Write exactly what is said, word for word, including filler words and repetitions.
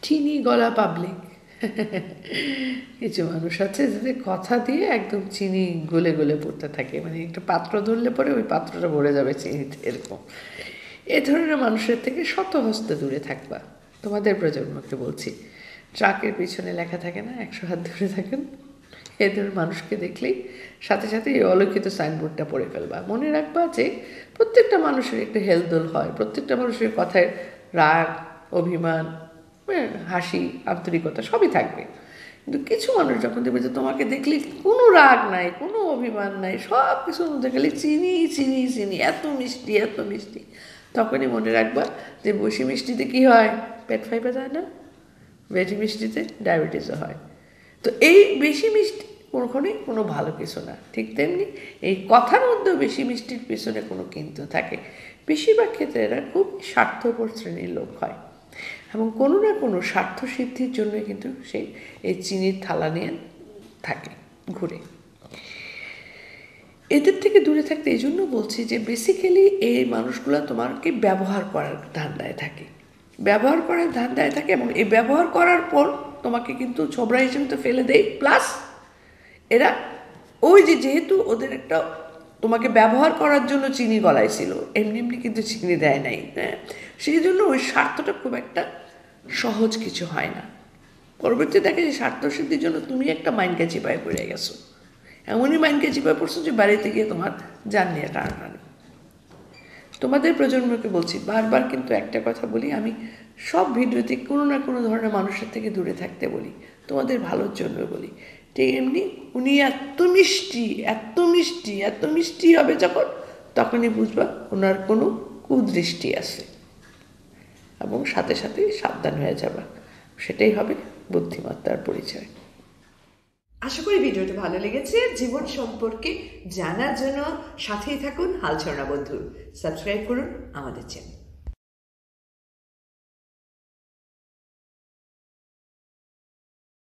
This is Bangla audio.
চিনি গলা পাবলিক। কিছু মানুষ আছে যে কথা দিয়ে একদম চিনি গলে গলে পড়তে থাকে, মানে একটা পাত্র ধরলে পরে ওই পাত্রটা ভরে যাবে চিনিতে, এরকম। এ ধরনের মানুষের থেকে শত হস্তে দূরে থাকবা। তোমাদের প্রজন্মকে বলছি, ট্রাকের পিছনে লেখা থাকে না একশো হাত দূরে থাকেন, এ ধরনের মানুষকে দেখলেই সাথে সাথে এই অলিখিত সাইনবোর্ডটা পড়ে ফেলবা। মনে রাখবা যে প্রত্যেকটা মানুষের একটা হেলদোল হয়, প্রত্যেকটা মানুষের কথায় রাগ, অভিমান, হাসি, আন্তরিকতা সবই থাকবে। কিন্তু কিছু মানুষ যখন দেখবে যে তোমাকে দেখলে কোনো রাগ নাই, কোনো অভিমান নাই, সব কিছুর মধ্যে খালি চিনি চিনি চিনি, এত মিষ্টি এত মিষ্টি, তখনই মনে রাখবা যে বেশি মিষ্টিতে কী হয়, পেট ফাইপে যায় না, বেশি মিষ্টিতে ডায়াবেটিসও হয়। তো এই বেশি মিষ্টি কখনোই কোনো ভালো কিছু না। ঠিক তেমনি এই কথার মধ্যেও বেশি মিষ্টির পিছনে কোনো কিন্তু থাকে। বেশিরভাগ ক্ষেত্রে এরা খুব স্বার্থপর শ্রেণীর লোক হয় এবং কোনো না কোনো স্বার্থ সিদ্ধির জন্য কিন্তু সেই এই চিনির থালা নিয়ে থাকে, ঘুরে। এদের থেকে দূরে থাকতে এই জন্য বলছি যে বেসিক্যালি এই মানুষগুলো তোমাকে ব্যবহার করার ধান্দায় থাকে, ব্যবহার করার ধান্দায় থাকে এবং এই ব্যবহার করার পর তোমাকে কিন্তু ছোবরা হিসেবে তো ফেলে দেয়। প্লাস এরা ওই যে যেহেতু ওদের একটা তোমাকে ব্যবহার করার জন্য চিনি গলায় ছিল, এমনি এমনি কিন্তু চিনি দেয় নাই, হ্যাঁ, সেই জন্য ওই স্বার্থটা খুব একটা সহজ কিছু হয় না। পরবর্তী দেখে যে স্বার্থ সিদ্ধির জন্য তুমি একটা মাইন্ডকে চিপায় পড়ে গেছো, এমনই মাইন্ডকে চিপায় পড়ছো যে বাড়িতে গিয়ে তোমার জান নিয়ে টানাটানি। তোমাদের প্রজন্মকে বলছি বারবার, কিন্তু একটা কথা বলি, আমি সব ভিডিওতে কোনো না কোনো ধরনের মানুষের থেকে দূরে থাকতে বলি, তোমাদের ভালোর জন্য বলি। ঠিক এমনি উনি এত মিষ্টি এত মিষ্টি এত মিষ্টি হবে যখন, তখনই বুঝবা ওনার কোনো কুদৃষ্টি আছে এবং সাথে সাথে সাবধান হয়ে যাবা। সেটাই হবে বুদ্ধিমত্তার পরিচয়। আশা করি ভিডিওটা ভালো লেগেছে। জীবন সম্পর্কে জানার জন্য সাথেই থাকুন হাল ছড়া বন্ধু। সাবস্ক্রাইব করুন আমাদের চ্যানেল।